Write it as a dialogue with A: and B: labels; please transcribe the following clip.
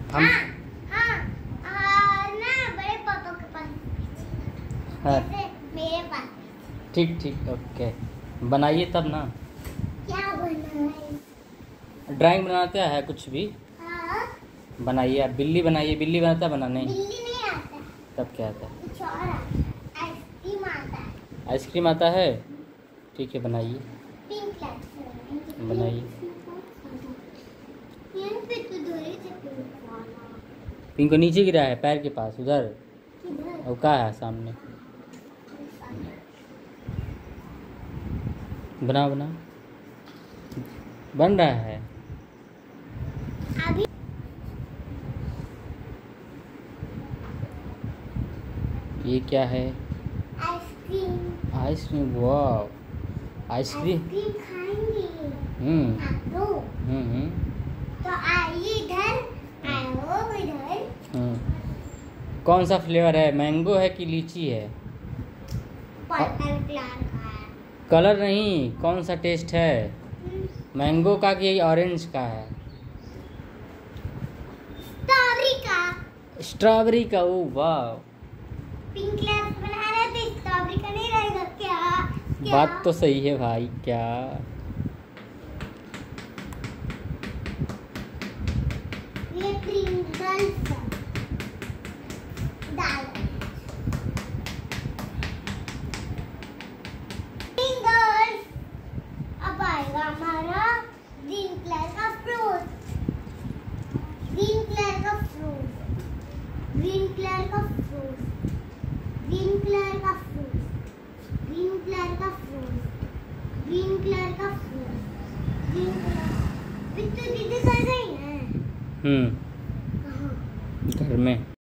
A: हम
B: ना बड़े पापा के पास
A: हाँ
B: जैसे मेरे पास।
A: ठीक ठीक ओके बनाइए तब ना।
B: क्या बनाए?
A: ड्राइंग बनाते है कुछ भी
B: हाँ
A: बनाइए। आप बिल्ली बनाइए। बिल्ली बनाता है बनाने?
B: बिल्ली नहीं आता,
A: तब क्या आता है?
B: कुछ और आता है। आइसक्रीम आता है।
A: आइसक्रीम आता है। ठीक है बनाइए
B: पिंक कलर
A: बनाइए।
B: यहाँ पे तो धोए थे पिंक वाला।
A: पिंक को नीचे गिरा है पैर के पास उधर।
B: किधर?
A: और का है सामने? बना बना बन रहा है।
B: अभी
A: ये क्या है?
B: आइसक्रीम।
A: आइसक्रीम वाह आइसक्रीम।
B: आइसक्रीम खाएंगे
A: हम्म
B: आप लोग।
A: हम्म
B: तो आइए इधर, आओ इधर।
A: हम्म। कौन सा फ्लेवर है? मैंगो है कि लीची है?
B: पर्पल कलर का है।
A: कलर नहीं कौन सा टेस्ट है? मैंगो का कि ऑरेंज का है?
B: स्ट्रॉबेरी का।
A: स्ट्रॉबेरी का ओ वाह।
B: पिंक कलर बना रहे थे, स्ट्रॉबेरी का नहीं रहेगा क्या?
A: बात तो सही है भाई क्या।
B: ये प्रिंगल्स डाल प्रिंगल्स। अब आएगा हमारा ग्रीन कलर का फ्रूट। ग्रीन कलर का फ्रूट। ग्रीन कलर का फ्रूट। ग्रीन कलर का फ्रूट। ग्रीन कलर का फ्रूट। ग्रीन कलर का फ्रूट। Green colour. बिट्टू दीदी कर गई है।
A: हम्म
B: कहाँ?
A: घर में।